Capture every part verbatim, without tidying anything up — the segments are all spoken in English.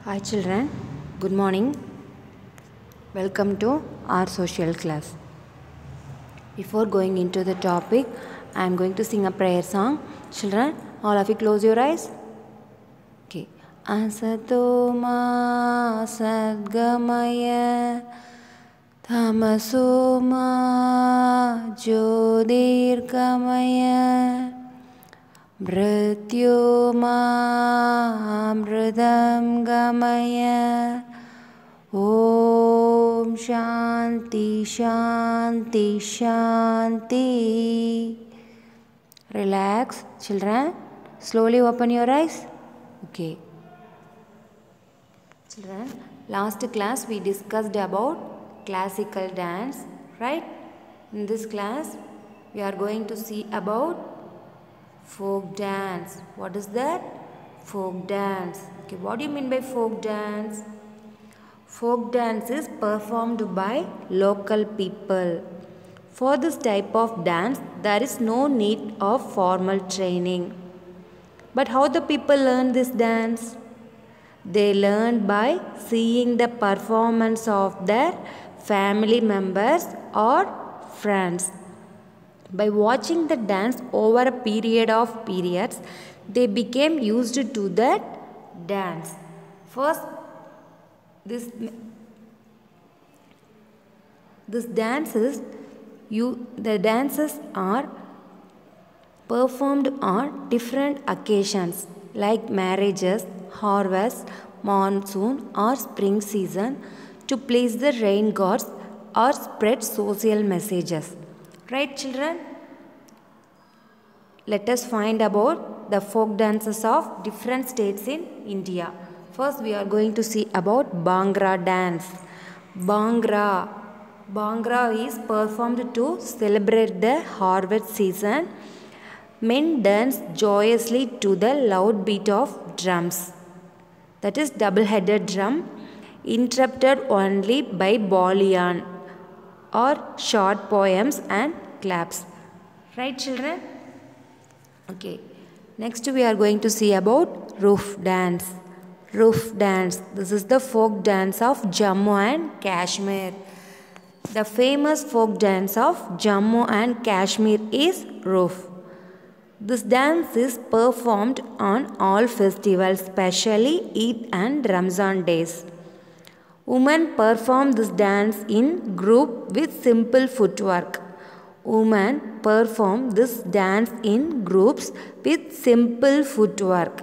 Hi children, good morning. Welcome to our social class. Before going into the topic, I am going to sing a prayer song. Children, all of you close your eyes. Okay. Asato ma sadgamaya tamaso ma jyotirgamaya Mrityomamridam gamaya. Om Shanti Shanti Shanti. Relax, children. Slowly open your eyes. Okay. Children, last class we discussed about classical dance, right? In this class, we are going to see about folk dance. What is that? Folk dance. Okay, what do you mean by folk dance? Folk dance is performed by local people. For this type of dance, there is no need of formal training. But how the people learn this dance? They learn by seeing the performance of their family members or friends. By watching the dance over a period of periods, they became used to that dance. First, this this dances you the dances are performed on different occasions like marriages, harvest, monsoon or spring season to please the rain gods or spread social messages. Right, children? Let us find about the folk dances of different states in India. First, we are going to see about Bhangra dance. Bhangra. Bhangra is performed to celebrate the harvest season. Men dance joyously to the loud beat of drums. That is double-headed drum, interrupted only by Boliyan or short poems and claps. Right, children? Okay. Next we are going to see about roof dance. Roof dance. This is the folk dance of Jammu and Kashmir. The famous folk dance of Jammu and Kashmir is roof. This dance is performed on all festivals, especially Eid and Ramzan days. Women perform this dance in group with simple footwork. Women perform this dance in groups with simple footwork.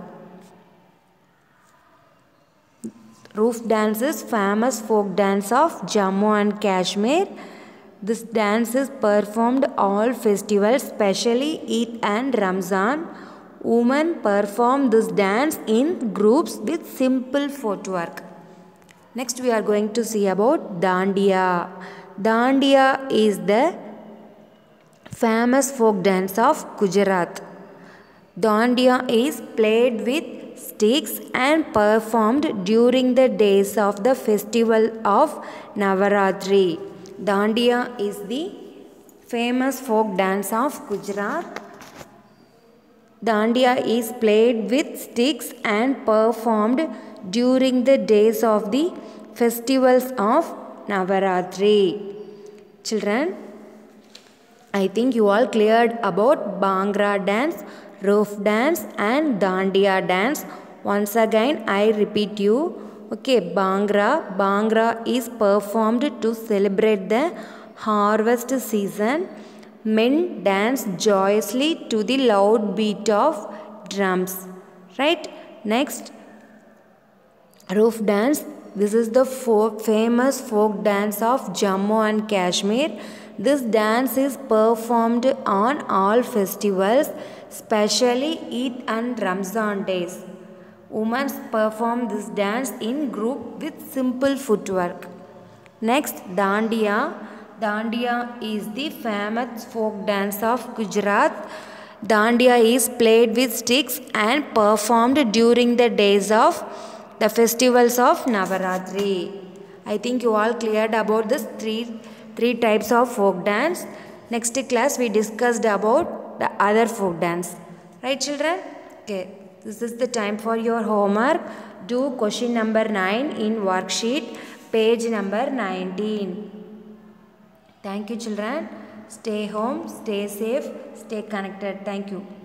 Roof dance is famous folk dance of Jammu and Kashmir. This dance is performed all festivals, especially Eid and Ramzan. Women perform this dance in groups with simple footwork. Next we are going to see about Dandiya. Dandiya is the famous folk dance of Gujarat. Dandiya is played with sticks and performed during the days of the festival of Navaratri. Dandiya is the famous folk dance of Gujarat. Dandiya is played with sticks and performed during the days of the festivals of Navaratri. Children, I think you all cleared about Bhangra dance, roof dance and Dandiya dance. Once again, I repeat you. Okay, Bhangra. Bhangra is performed to celebrate the harvest season. Men dance joyously to the loud beat of drums. Right? Next, roof dance. This is the folk, famous folk dance of Jammu and Kashmir. This dance is performed on all festivals, especially Eid and Ramzan days. Women perform this dance in group with simple footwork. Next, Dandiya. Dandiya is the famous folk dance of Gujarat. Dandiya is played with sticks and performed during the days of the festivals of Navaratri. I think you all cleared about this three, three types of folk dance. Next class we discussed about the other folk dance. Right, children? Okay. This is the time for your homework. do question number nine in worksheet page number nineteen. Thank you children. Stay home, stay safe, stay connected. Thank you.